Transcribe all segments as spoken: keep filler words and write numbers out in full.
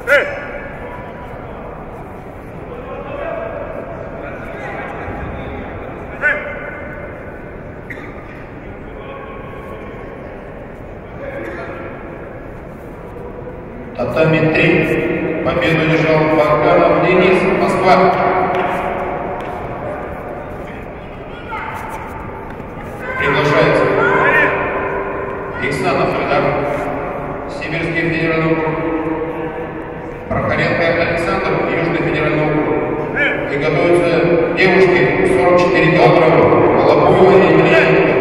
Татами три. Победу держал Варганов Денис, Москва. Приглашается Иксанов Эльдар, Сибирский федеральный округ. Прохоренко Александр, Южный федеральный округ. И готовятся девушки сорок четыре килограмма, Волопуева и Емельяненко.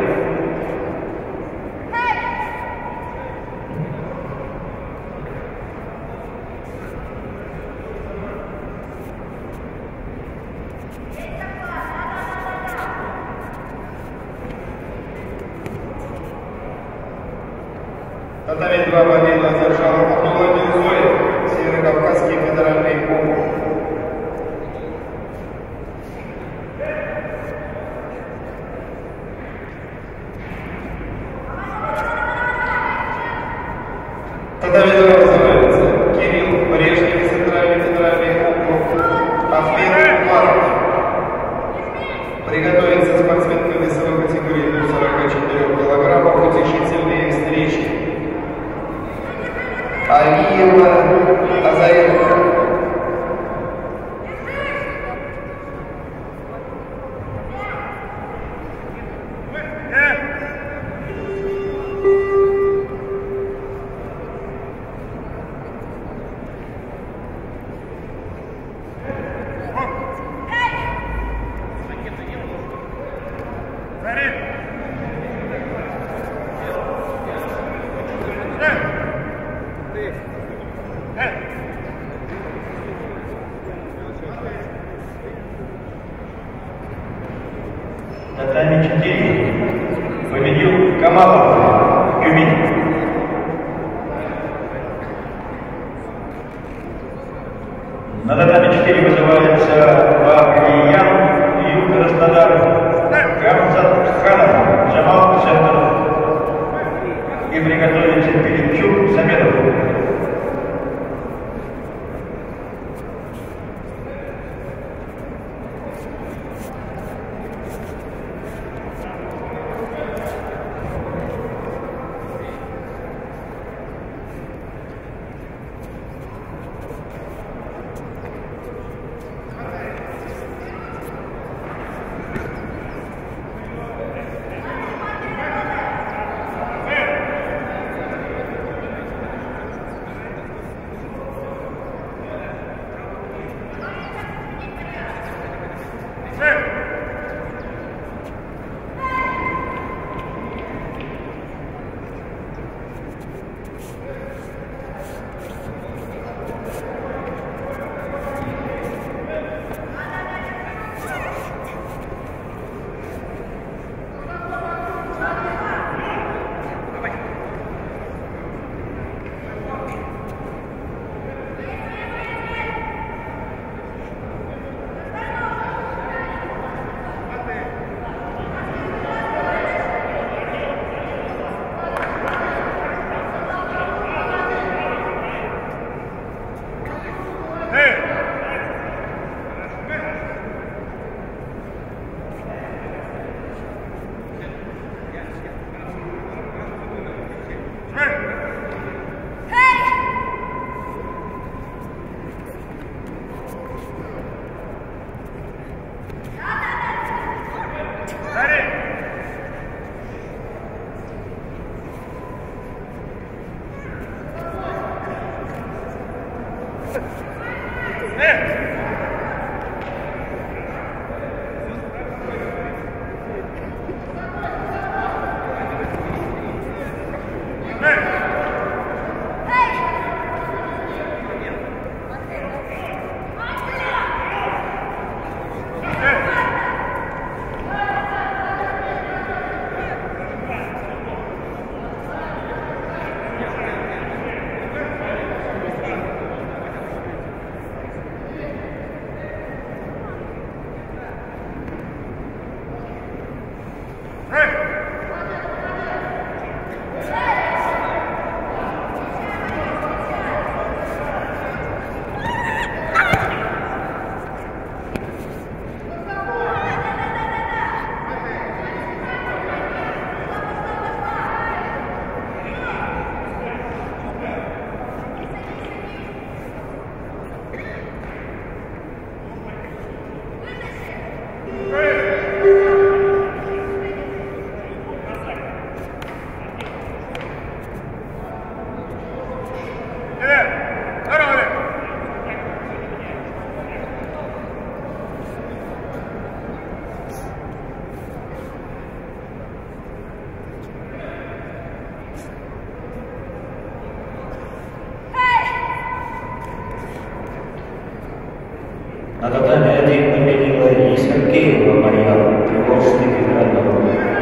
Татами два победу одержал Абдулла Мирзоев, Северокавказский федеральный округ. Татами два называется Кирилл Брежнев, Центральный федеральный округ, Ахмед Умаров. Приготовиться спортсменка весовой категории до сорока четырёх килограммов, утешительные встречи. Алиева Азаева. Татами четыре. Победил Камалов Тюмень. На татами четыре вызывается Бабиян, Юг Краснодар, Камзат Ханов, Джамал Центр. И приготовится Пилипчук Самедов. На татами один победила Искакеева Марьяна, Приволжский федеральный округ.